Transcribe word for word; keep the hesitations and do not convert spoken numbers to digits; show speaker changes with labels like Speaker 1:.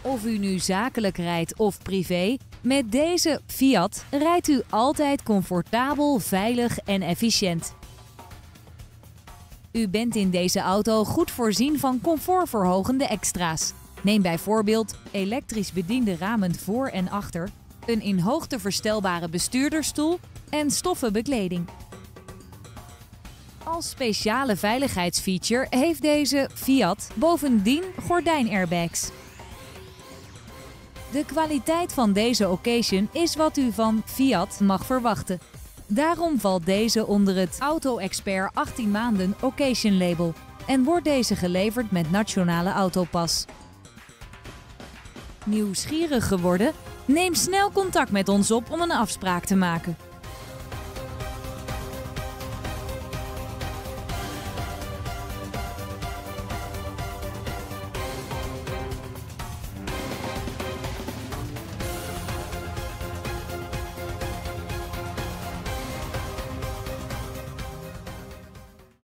Speaker 1: Of u nu zakelijk rijdt of privé, met deze Fiat rijdt u altijd comfortabel, veilig en efficiënt. U bent in deze auto goed voorzien van comfortverhogende extra's. Neem bijvoorbeeld elektrisch bediende ramen voor en achter, een in hoogte verstelbare bestuurdersstoel en stoffen bekleding. Als speciale veiligheidsfeature heeft deze Fiat bovendien gordijnairbags. De kwaliteit van deze occasion is wat u van Fiat mag verwachten. Daarom valt deze onder het Auto Expert achttien maanden Occasion label en wordt deze geleverd met Nationale Autopas. Nieuwsgierig geworden? Neem snel contact met ons op om een afspraak te maken.